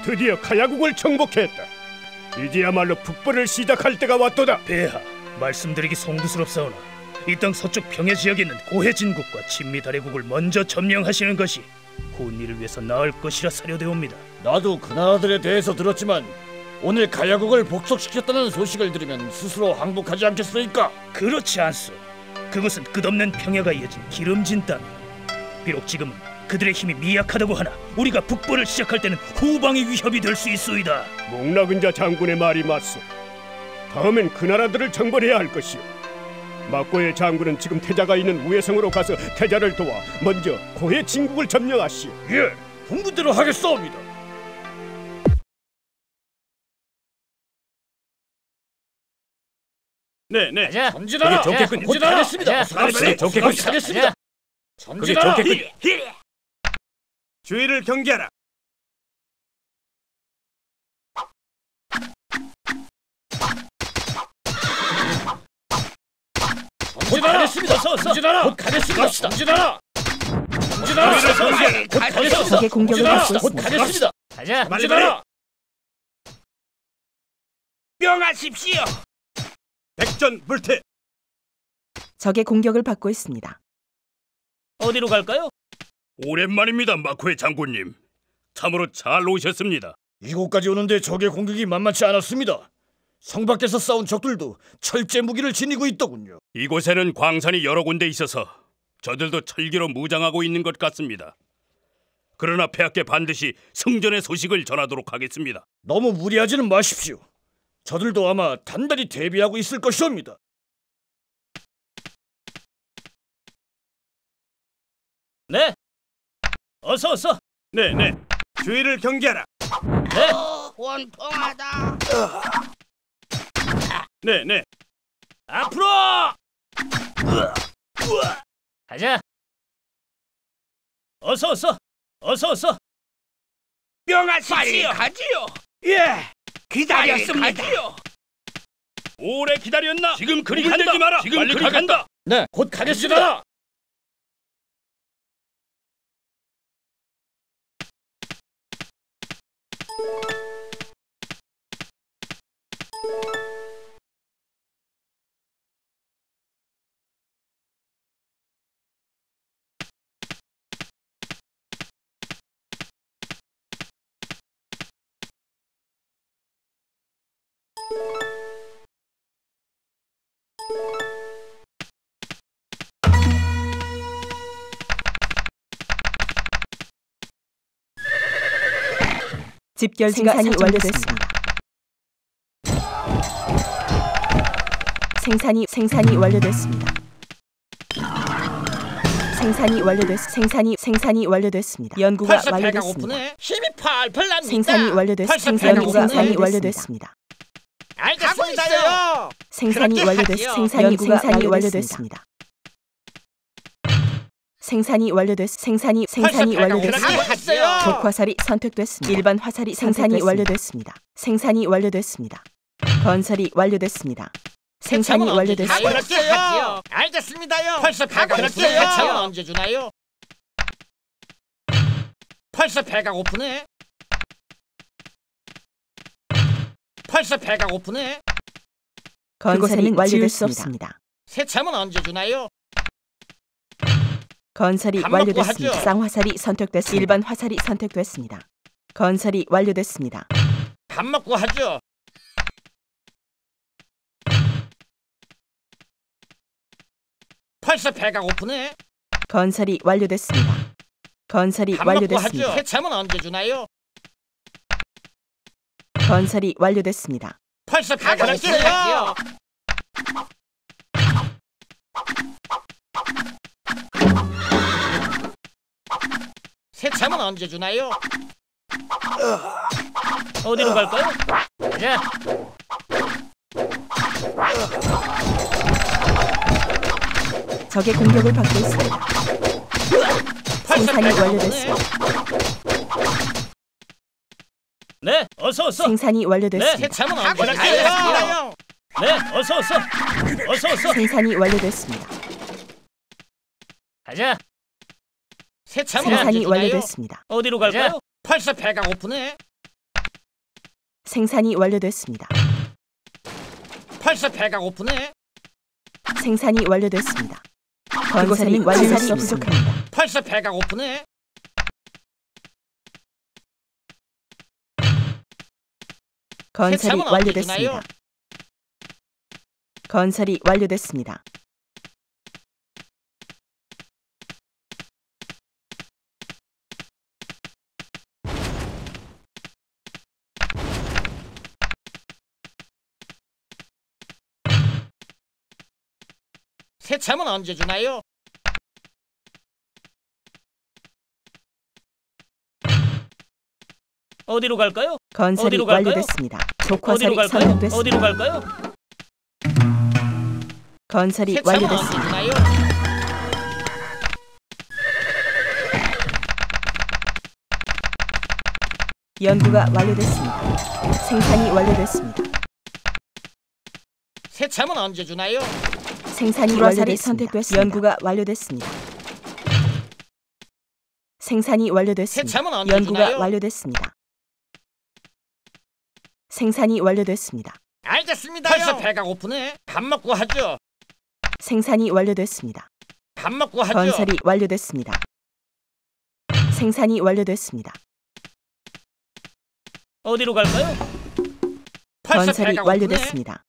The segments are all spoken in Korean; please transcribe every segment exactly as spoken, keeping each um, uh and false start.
드디어 카야국을 정복했다. 이제야말로 북벌을 시작할 때가 왔도다. 폐하, 말씀드리기 송구스럽사오나 이 땅 서쪽 평야 지역에 있는 고해진국과 진미다래국을 먼저 점령하시는 것이 혼일을 위해서 나을 것이라 사료되옵니다. 나도 그 나라들에 대해서 들었지만 오늘 가야국을 복속시켰다는 소식을 들으면 스스로 항복하지 않겠소이까? 그렇지 않소. 그곳은 끝없는 평야가 이어진 기름진 땅. 비록 지금은 그들의 힘이 미약하다고 하나 우리가 북벌을 시작할 때는 후방의 위협이 될 수 있소이다. 목나근자 장군의 말이 맞소. 다음엔 그 나라들을 정벌해야 할 것이오. 막고의 장군은 지금 태자가 있는 우회성으로 가서 태자를 도와 먼저 고해 진국을 점령하시오. 예, 분부대로 하겠사옵니다. 네, 네. 가자. 전진하라. 그게 좋겠군요. 곧 가겠습니다. 그게 좋겠군요. 가겠습니다. 전진하라. 그게 좋겠군요. 주의를 경계하라. 곧 가겠습니다. 전진하라. 곧 가겠습니다. 전진하라. 전진하라. 곧 가겠습니다. 적의 공격을 받고 곧 있습니다. 가겠습니다. 가자. 전진하라. 명하십시오. 백전 불태. 적의 공격을 받고 있습니다. 어디로 갈까요? 오랜만입니다, 마코의 장군님. 참으로 잘 오셨습니다. 이곳까지 오는데 적의 공격이 만만치 않았습니다. 성 밖에서 싸운 적들도 철제 무기를 지니고 있더군요. 이곳에는 광산이 여러 군데 있어서 저들도 철기로 무장하고 있는 것 같습니다. 그러나 폐하께 반드시 승전의 소식을 전하도록 하겠습니다. 너무 무리하지는 마십시오. 저들도 아마 단단히 대비하고 있을 것이옵니다. 네. 어서 어서. 네, 네. 주의를 경계하라. 네. 원통하다. 네, 네. 앞으로. 가자. 어서 어서. 어서 어서. 명하십시오. 빨리 가지요. 예. 기다렸습니다. 오래 기다렸나? 지금 그리 물들지 간다. 마라. 지금 빨리 그리 가겠다. 간다. 네, 곧 가겠습니다. 집결 생산이 완료됐습니다. 생산이 생산이 완료됐습니다. 생산이 완료됐 생산이 생산이 완료됐습니다. 연구가 완료됐습니다. 힘이 팔팔 납니다. 생산이 완료됐 생산이 생산이 완료됐습니다. 알겠습니다요. 생산이 완료됐 생산이 생산이 완료됐습니다. 생산이 완료됐 생산이 생산이 완료됐습니다. 독화살이 선택됐습니다. 일반 화살이 생산이 완료됐습니다. 생산이 완료됐습니다. 건설이 완료됐습니다. 생산이 완료됐습니다. 그렇게요. 알겠습니다요. 벌써 배가 고프네. 차는 언제 주나요? 벌써 배가 고프네. 벌써 배가 고프네. 건설이 완료됐습니다. 새참은 언제 주나요? 건설이 완료됐습니다. 쌍화살이 선택됐습니다. 일반 화살이 선택됐습니다. 건설이 완료됐습니다. 밥 먹고 하죠. 벌써 배가 고프네. 건설이 완료됐습니다. 건설이 밥 먹고 완료됐습니다. 하죠. 새참은 언제 주나요? 건설이 완료됐습니다. 벌써 배가 고프네요. 새참은 언제 주나요? 어디로 갈까요? 가자. 적의 공격을 받고 있습니다. 생산이 완료됐습니다. 네, 어서 어서. 생산이 네, 완료됐습니다. 새참은 언제 주나요? 네, 어서 어서. 어서 어서. 생산이 완료됐습니다. 가자. 새참은 언제 생산이 주나요? 완료됐습니다. 어디로 갈까요? 벌써 배가 고프네. 생산이 완료됐습니다. 벌써 배가 고프네. 생산이 완료됐습니다. 건설이 완료가 부족합니다. 벌써 배가 고프네. 건설이 완료됐습니다. 건설이 완료됐습니다. 새참은 언제 주나요? 어디로 갈까요? 건설이 어디로 갈까요? 완료됐습니다. 어디로 족화살이 갈까요? 선택됐습니다. 어디로 갈까요? 건설이 새참은 언제 완료됐습니다. 주나요? 연구가 완료됐습니다. 생산이 완료됐습니다. 새참은 언제 주나요? 생산이 완료됐습니다. 연구가 완료됐습니다. 생산이 완료됐습니다. 새참은 언제 연구가 주나요? 완료됐습니다. 생산이 완료됐습니다. 알겠습니다요. 벌써 배가 고프네. 밥 먹고 하죠. 생산이 완료됐습니다. 밥 먹고 하죠. 건설이 완료됐습니다. 생산이 완료됐습니다. 어디로 갈까요? 벌써 건설이 배가 고프네. 완료됐습니다.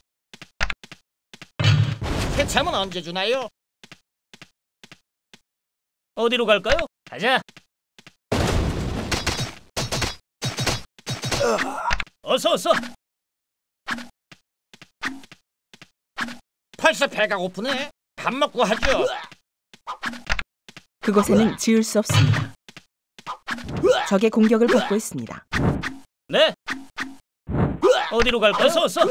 새참은 언제 주나요? 어디로 갈까요? 가자. 어서 어서. 벌써 배가 고프네. 밥 먹고 하죠. 그곳에는 지을 수 없습니다. 적의 공격을 받고 있습니다. 네. 어디로 갈까요? 어서 어서.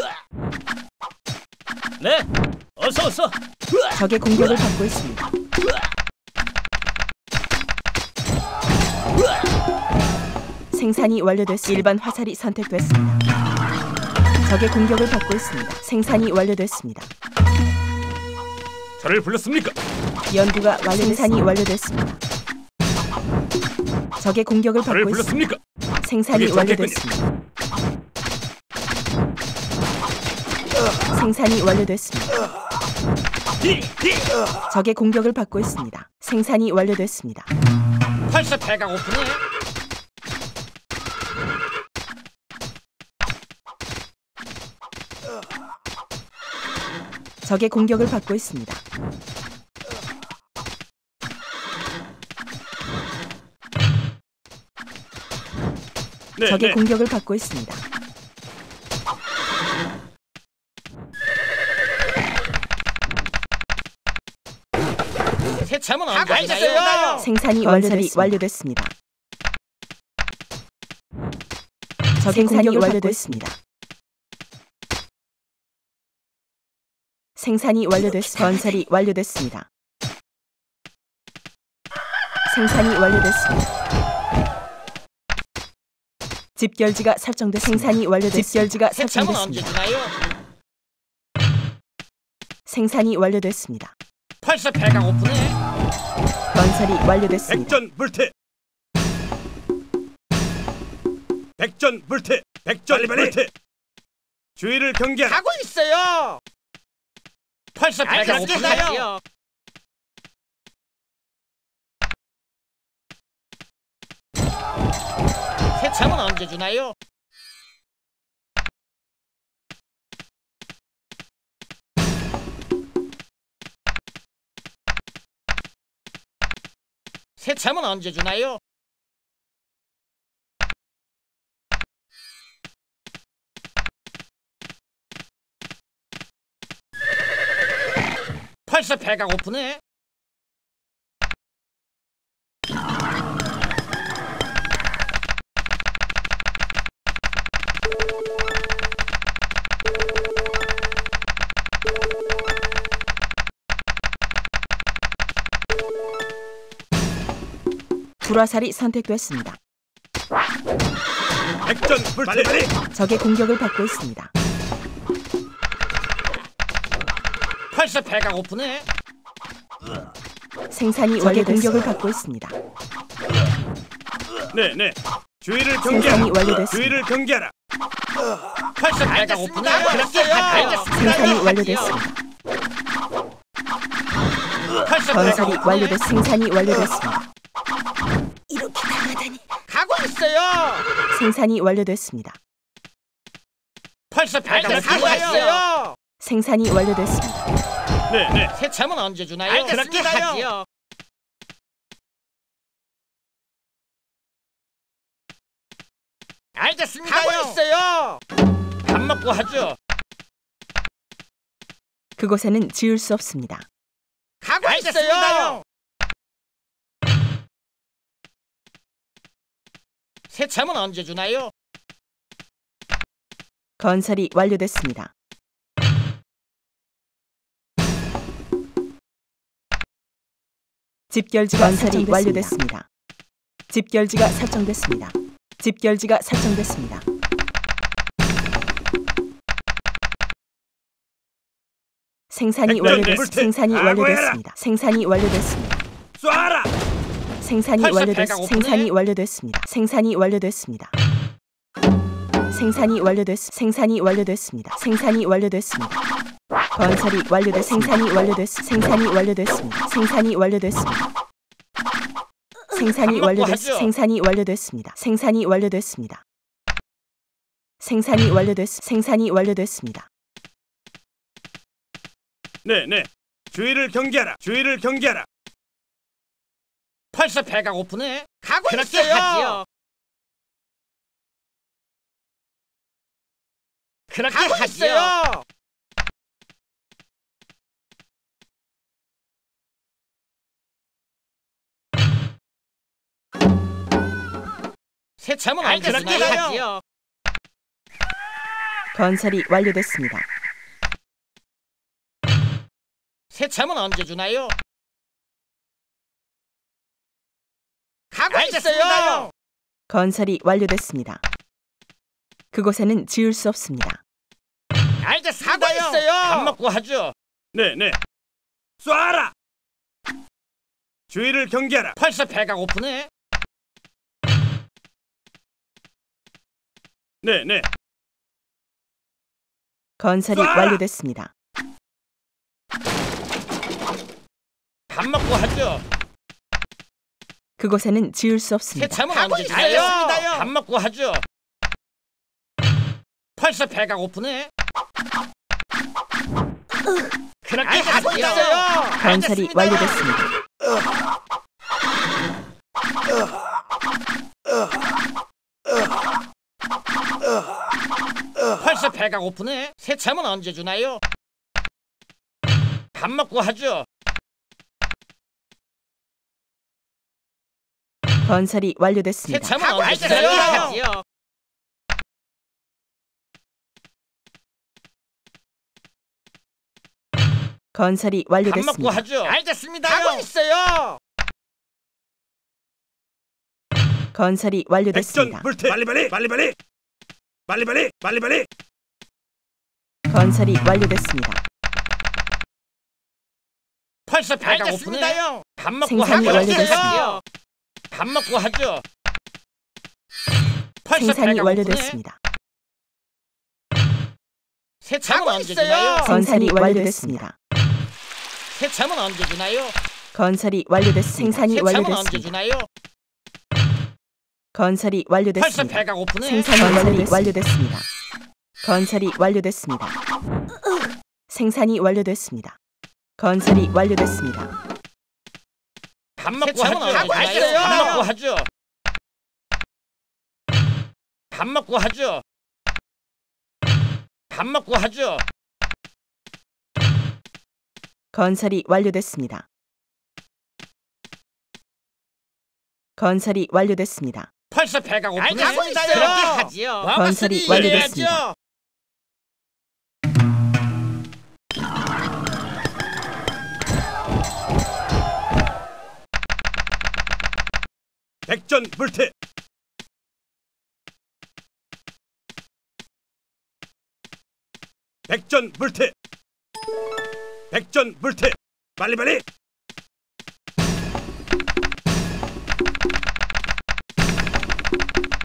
네. 어서 어서. 적의 공격을 받고 있습니다. 생산이 완료됐습니다. 일반 화살이 선택됐습니다. 적의 공격을 받고 있습니다. 생산이 완료됐습니다. 저를 불렀습니까? 연구가 완료. 생산이 완료됐습니다. 적의 공격을 저를 받고 있습니다. 불렀습니까? 생산이 그게 완료됐습니다. 생산이 완료됐습니다. 적의 공격을 받고 있습니다. 생산이 완료됐습니다. 벌써 배가 고프네. 적의 공격을 받고 있습니다. 네, 적의 네. 공격을 받고 있습니다. 새참은 언제 가고 주나요? 있어요. 생산이 완료됐습니다. 완료됐습니다. 적의 공격이 완료됐습니다. 생산이 완료됐습니다. 건설이 완료됐습니다. 생산이 완료됐습니다. 집결지가 설정됐습니다. 생산이 완료됐습니다. 집결지가 새참은 언제 설정됐습니다. 주나요? 생산이 완료됐습니다. 벌써 배가 고프네. 건설이 완료됐습니다. 백전불태. 백전불태. 백전불태. 주의를 경계하라. 가고 있어요. 벌써 배가 알겠습니다. 고프네요. 새참은 언제 주나요? 새참은 언제 주나요? 벌써 배가 고프네. 불화살이 선택됐습니다. 백전불태. 적의 공격을 받고 있습니다. 벌써 배가 고프네. 생산이 적의 공격을 받고 있습니다. 네, 네. 주의를 생산이 경계하라. 완료됐습니다. 주의를 경계하라. 벌써 배가 고프네요. 그렇게 하지요. 생산이 완료됐습니다. 건설이 완료됐 생산이 완료됐습니다. 이렇게 당하다니. 가고 있어요. 생산이 완료됐습니다. 벌써 배가 고프네요. 생산이 완료됐습니다. 네, 네. 새참은 언제 주나요? 그렇게 하지요. 알겠습니다. 가고 있어요. 밥 먹고 하죠. 그곳에는 지을 수 없습니다. 가고 있어요. 새참은 언제 주나요? 건설이 완료됐습니다. 집결지가 건설이 완료됐습니다. 집결지가 설정됐습니다. 집결지가 설정됐습니다. 생산이 완료됐 생산이 완료됐습니다. 생산이 완료됐습니다. 쏴라. 생산이 완료됐 생산이 완료됐습니다. 생산이 완료됐습니다. 생산이 완료됐 생산이 완료됐습니다. 생산이 완료됐습니다. 건설이 완료됐 생산이 완료됐 생산이 완료됐습니다. 생산이 완료됐습니다. 생산이 완료됐 생산이 완료됐습니다. 생산이 완료됐습니다. 생산이 완료됐 생산이 완료됐습니다. 네, 네. 주의를 경계하라. 주의를 경계하라. 벌써 배가 고프네. 가고 있어요. 하지요. 그렇게 하지요. 새참은 언제 주나요? 건설이 완료됐습니다. 새참은 언제 주나요? 가고 있어요. 건설이 완료됐습니다. 그곳에는 지을 수 없습니다. 알겠습니다. 가고 있어요. 밥 먹고 하죠. 네, 네. 쏴라. 주의를 경계하라. 벌써 배가 고프네. 네, 네. 건설이 쏴라! 완료됐습니다. 밥 먹고 하죠. 그곳에는 지을 수 없습니다. 새참은 언제 주나요? 밥 먹고 하죠. 벌써 배가 고프네. 그렇게 하죠. 건설이 완료됐습니다. 벌써 배가 고프네. 새참은 언제 주나요? 밥 먹고 하죠. 건설이 완료됐습니다. 새참은 언제 주나요? 건설이 밥 먹고 완료됐습니다. 하죠. 알겠습니다. 가고 있어요. 건설이 백전 완료됐습니다. 불태. 빨리빨리. 빨리빨리. 빨리빨리. 빨리빨리. 건설이 완료됐습니다. 벌써 배가 고프네. 밥 먹고 생산이 하죠. 완료됐습니다. 밥 먹고 하죠. 벌써 생산이 배가 완료됐습니다. 새참은 언제 주나요? 생산이 완료됐습니다. 새참은 언제 주나요? 건설이 완료됐습니다. 생산이 새참은 언제 완료됐습니다. 주나요? 건설이 벌써 완료됐습니다. 배가 고프네. 생산이 완료됐- 완료됐습니다. 건설이 완료됐습니다. 생산이 완료됐습니다. 건설이 완료됐습니다. 밥 먹고 하죠. 밥 먹고 하죠. 밥 먹고 하죠. 밥 먹고 하죠. 건설이 완료됐습니다. 건설이 완료됐습니다. 벌써 배가 고프네. 알겠습니다. 그렇게 하지요. 건설이 완료됐습니다. 백전 불태. 백전 불태. 백전 불태. 빨리빨리.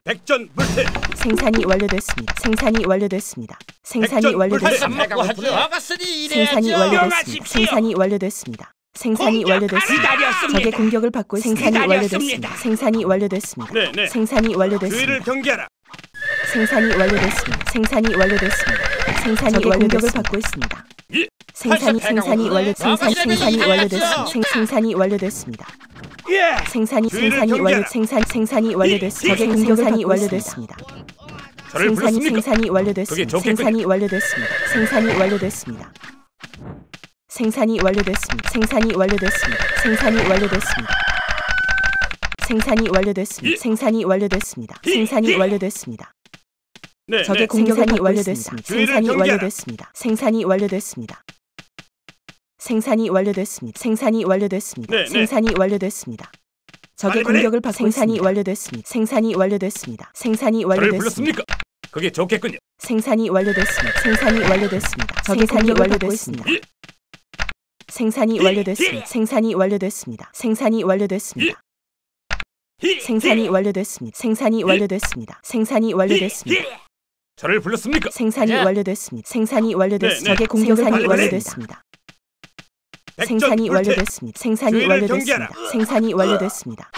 백전불태. 생산이 완료됐습니다. 생산이 완료됐습니다. 생산이 백전 완료됐습니다. 먹고 하죠. 아가씨니 이래야죠. 생산이 완료됐습니다. 생산이 완료됐습니다. 생산이 완료됐습니다. 적의 공격을 받고 있습니다. 생산이 완료됐습니다. 생산이 완료됐습니다. 네, 네. 생산이 주의를 완료됐습니다. 경계하라. 생산이 완료됐습니다. 생산이 완료됐습니다. 생산이 적의 공격을 받고 있습니다. 예. 생산이 생산이 완료 생산 생산이 이래야죠. 완료됐습니다. 생, 생산이 완료됐습니다. 예. 생산이 주의를 생산이 완료 경계하라. 생산 생산이 완료됐습니다. 적의 생산이 완료됐습니다. 저를 생산이 불렀습니까? 생산이 그게 완료됐습니다. 좋겠군요. 생산이 완료됐습니다. 생산이 완료됐습니다. 생산이 완료됐습니다. 생산이 완료됐습니다. 생산이 완료됐습니다. 생산이 완료됐습니다. 예. 생산이 완료됐습니다. 생산이 완료됐습니다. 네, 적의 네. 공격을 생산이 받고 완료됐습니다. 주의를 생산이 경계하라. 완료됐습니다. 생산이 완료됐습니다. 생산이 완료됐습니다. 생산이 완료됐습니다. 네, 네. 생산이 완료됐습니다. 적의 빨리, 빨리. 공격을 받고 생산이 완료됐습니다. 생산이 완료됐습니다. 생산이 저를 완료됐습니다. 불렀습니까? 그게 좋겠군요. 생산이 완료됐습니다. 생산이 완료됐습니다. 적의 공격을 받고 있습니다. 예. 생산이 예. 완료됐습니다. 예. 생산이 완료됐습니다. 생산이 완료됐습니다. 예. 생산이 완료됐습니다. 생산이 완료됐습니다. 생산이 완료됐습니다. 예. 저를 불렀습니까? 생산이 예. 완료됐습니다. 생산이 완료됐습니다. 네, 네. 적의 공격이 빨리, 빨리. 완료됐습니다. 생산이 백전불태. 완료됐습니다. 생산이 주의를 완료됐습니다. 경계하라. 생산이 완료됐습니다.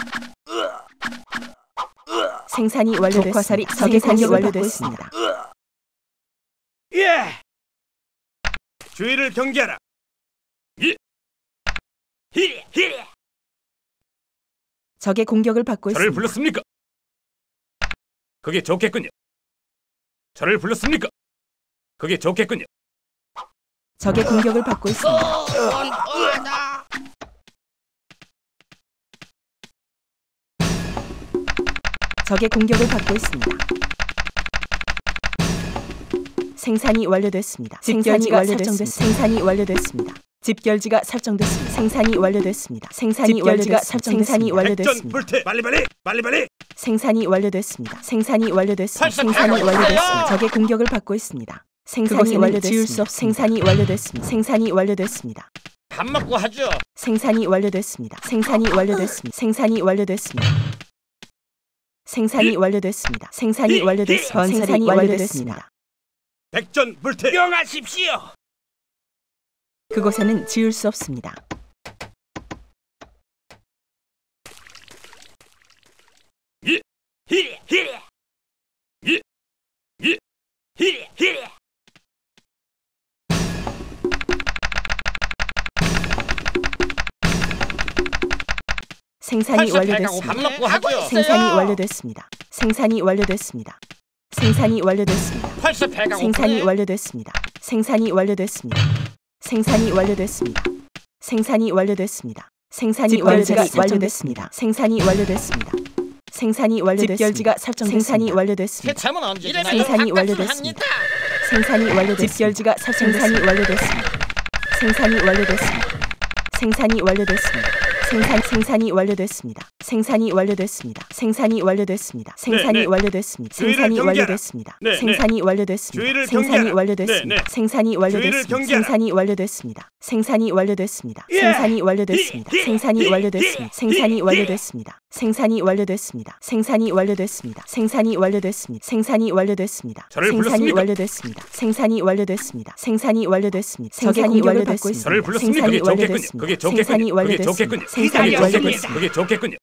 생산이 완료됐습니다. 적화살이 적의 공격이 생산이 완료됐습니다. 예. 주의를 경계하라. 예. 예. 예. 적의 공격을 받고 저를 있습니다. 불렀습니까? 그게 좋겠군요. 저를 불렀습니까? 그게 좋겠군요. 적의 공격을 받고 있습니다. 적의 공격을 받고 있습니다. 생산이 완료됐습니다. 생산이 집결지가 완료됐습니다. 설정됐습니다. 생산이 완료됐습니다. 집결지가 설정됐습니다. 생산이 완료됐습니다. 생산이 집결지가 완료됐습니다. 설정됐습니다. 생산이 완료됐습니다. 백전불태. 빨리빨리. 빨리빨리. 생산이 완료됐습니다. 생산이 완료됐습니다. 벌써 생산이 배가 완료됐습니다. 고파요. 적의 공격을 받고 있습니다. 생산이 그것에는 지을 완료됐습니다. 수 없습니다. 생산이 완료됐습니다. 생산이 완료됐습니다. 밥 먹고 하죠. 생산이 완료됐습니다. 생산이 완료됐습니다. 생산이 완료됐습니다. 생산이 완료됐습니다. 생산이 완료됐습니다. 건설이 생산이 완료됐습니다. 완료됐습니다. 백전불태. 명하십시오. 그곳에는 지을 수 없습니다. 예. 예. 예. 예. 예. 예. 예. 생산이 벌써 배가 완료됐습니다. 밥 먹고 하고 있어요. 생산이 완료됐습니다. 생산이 완료됐습니다. 생산이 완료됐습니다. 벌써 배가 생산이 고프네. 완료됐습니다. 생산이 완료됐습니다. 생산이 완료됐습니다. 생산이 완료됐습니다. 생산이 집결지가 완료됐습니다. 생산이 완료됐습니다. 생산이 완료됐습니다. 집결지가 설정됐습니다. 생산이 완료됐습니다. 세참은 언제 이래서 주나요? 생산이 바깥으로 완료됐습니다. 합니다. 생산이 완료됐습니다. 집결지가 생산이 설정됐습니다. 완료됐습니다. 생산이 완료됐습니다. 생산이 완료됐습니다. 생산 생산이 완료됐습니다. 생산이 완료됐습니다. 생산이 완료됐습니다. 생산이 네. 완료됐습니다. 주의를 생산이 경계하라. 완료됐습니다. 네, 네. 생산이 완료됐습니다. 주의를 생산이 경계하라. 완료됐습니다. 네, 네. 생산이 주의를 완료됐습니다. 경계하라. 생산이 완료됐습니다. 생산이 완료됐습니다. 예. 생산이 완료됐습니다. 예. 생산이 예. 완료됐습니다. 예. 생산이 예. 완료됐습니다. 생산이 완료됐습니다. 생산이 완료됐습니다. 생산이 완료됐습니다. 생산이 완료됐습니다. 저를 생산이 불렀습니까? 완료됐습니다. 생산이 완료됐습니다. 생산이 완료됐습니다. 적의 생산이 공격을 완료됐습니다. 받고 있습니다. 저를 불렀습니까? 그게 좋겠군요. 그게 생산이 좋겠군요. 그게 완료됐습니다. 좋겠군요. 생산이 그게 완료됐습니다. 좋겠군요. 그게 좋겠군요.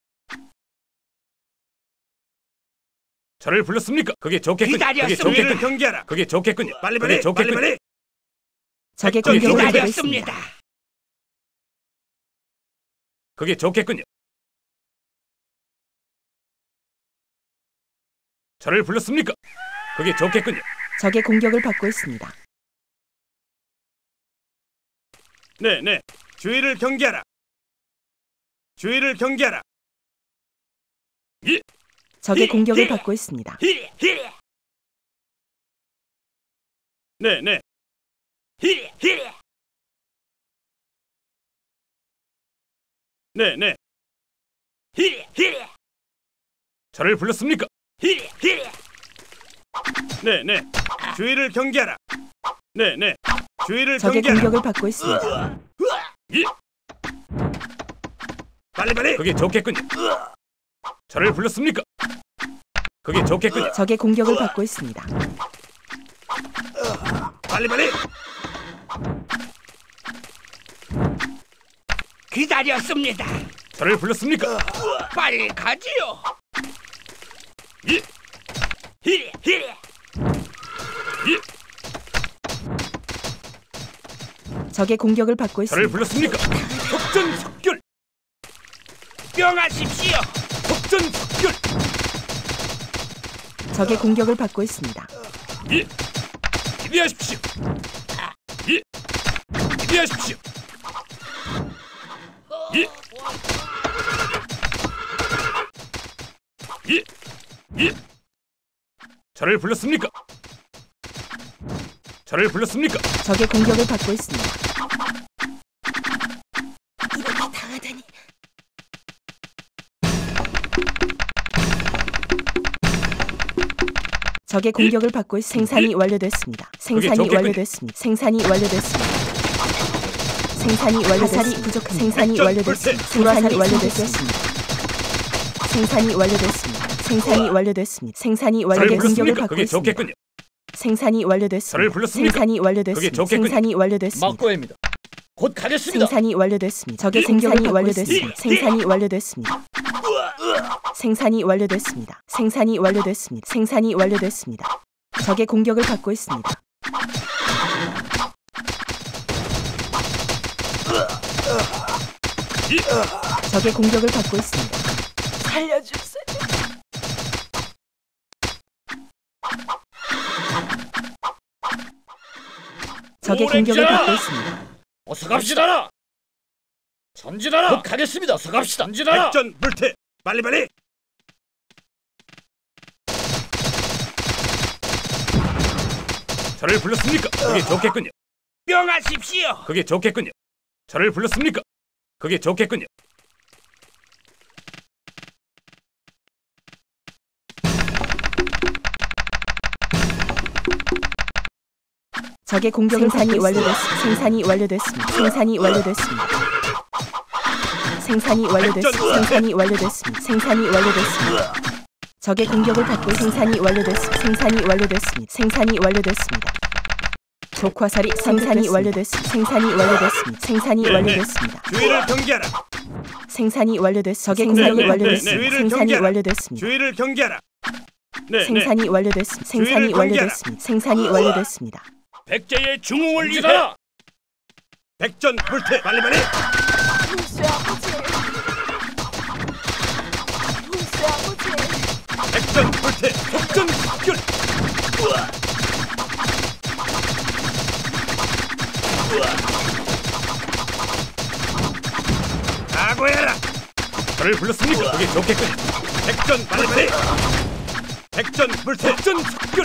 저를 불렀습니까? 그게 좋겠군요. 그게 좋겠군요. 경계하라. 그게 좋겠군요. 빨리빨리. 그게 좋겠군요. 빨리빨리. 적의 그게 공격을 받고 좋겠군요. 있습니다. 그게 좋겠군요. 저를 불렀습니까? 그게 좋겠군요. 적의 공격을 받고 있습니다. 네, 네. 주의를 경계하라. 주의를 경계하라. 예. 적의 공격을 받고 있습니다. 네, 네. 네, 네. 저를 불렀습니까? 네, 네. 주의를 경계하라. 네, 네. 주의를 적의 경계하라. 공격을 받고 있습니다. 예. 빨리빨리. 그게 좋겠군요. 저를 불렀습니까? 그게 좋겠군요. 적의 공격을 받고 있습니다. 빨리 빨리. 기다렸습니다. 저를 불렀습니까? 빨리 가지요. 예. 히리 히리. 예. 적의 공격을 받고 저를 있습니다. 불렀습니까? 속전속결. 명하십시오. 속전속결. 적의 공격을 받고 있습니다. 예. 기대하십시오. 예. 기대하십시오. 예. 예. 예. 저를 불렀습니까? 저를 불렀습니까? 적의 공격을 받고 있습니다. 이렇게 당하다니. 적의 공격을 받고 있 생산이 완료됐습니다. 생산이 좋겠군요. 완료됐습니다. 생산이 완료됐습니다. 생산이 완료됐습니다. 화살이 부족합니다. 생산이 완료됐습니다. 생산이 완료됐습니다. 생산이 완료됐습니다. 생산이 완료됐습니다. 생산이 저를 완료된 공격을 불렀습니까? 받고 그게 있습니다. 좋겠군요. 생산이 완료됐습니다. 저를 불렀습니까? 생산이 완료됐습니다. 그게 좋겠군요. 생산이 완료됐습니다. 막고입니다. 곧 가겠습니다. 생산이 완료됐습니다. 적의 예. 공격이 예. 완료됐습니다. 예. 생산이 완료됐습니다. 생산이 완료됐습니다. 생산이 완료됐습니다. 생산이 완료됐습니다. 적의 공격을 받고 있습니다. 적의 공격을 받고 있습니다. 살려주세요. 적의 공격을 받고 있습니다. 어서 갑시다. 전진하라. 곧 가겠습니다. 어서 갑시다. 전진하라. 백전 불태. 빨리 빨리. 저를 불렀습니까? 그게 좋겠군요. 명하십시오. 그게 좋겠군요. 저를 불렀습니까? 그게 좋겠군요. 적의 공격을 생산이 완료됐습니다. 생산이 완료됐습니다. 생산이 완료됐습니다. 생산이 완료됐습니다. 생산이 완료됐습니다. 생산이 완료됐습니다. 적의 공격을 받고 생산이 완료됐습니다. 생산이 완료됐습니다. 생산이 완료됐습니다. 족화살이 생산이 완료됐습니다. 생산이 완료됐습니다. 생산이 완료됐습니다. 주의를 경계하라. 생산이 완료됐습니다. 적의 네, 공격이 네, 완료됐습니다. 네, 네. 생산이 완료됐습니다. 주의를 경계하라. 네, 생산이 완료됐습니다. 생산이 주의를 경계하라. 완료됐습니다. 생산이 완료됐습니다. 백제의 중흥을 위해 전진하라. 백전 불태. 빨리 빨리. 물수 아버지. 물수 아버지. 백전 불태. 속전 속결. 각오해라. 저를 불렀습니까? 그게 좋겠군요. 백전 빨리 빨리. 백전 불태. 속전 속결.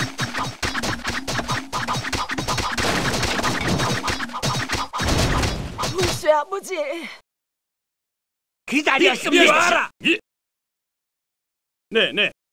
물수 아버지. 기다렸습니다. 와라. 예. 네, 네.